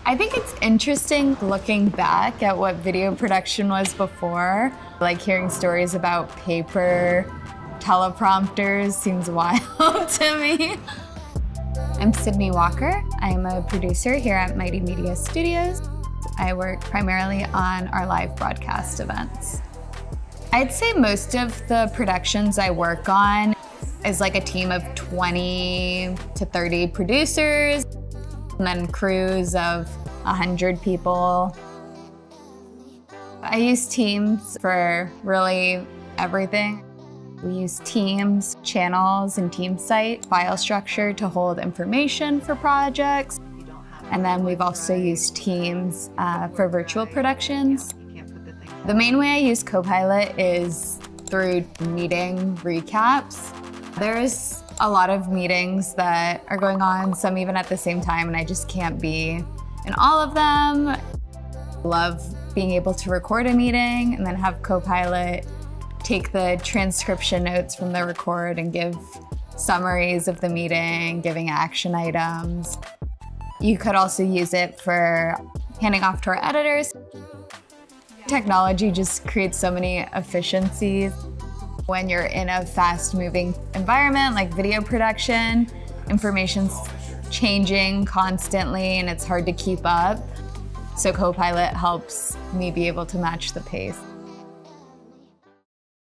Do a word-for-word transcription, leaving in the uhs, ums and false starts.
I think it's interesting looking back at what video production was before. Like hearing stories about paper teleprompters seems wild to me. I'm Sydney Walker. I'm a producer here at Mighty Media Studios. I work primarily on our live broadcast events. I'd say most of the productions I work on is like a team of twenty to thirty producers, and then crews of one hundred people. I use Teams for really everything. We use Teams, channels, and Teams site file structure to hold information for projects. And then we've also used Teams uh, for virtual productions. The main way I use Copilot is through meeting recaps. There's a lot of meetings that are going on, some even at the same time, and I just can't be in all of them. I love being able to record a meeting and then have Copilot take the transcription notes from the record and give summaries of the meeting, giving action items. You could also use it for handing off to our editors. Technology just creates so many efficiencies. When you're in a fast-moving environment like video production, information's changing constantly and it's hard to keep up. So Copilot helps me be able to match the pace.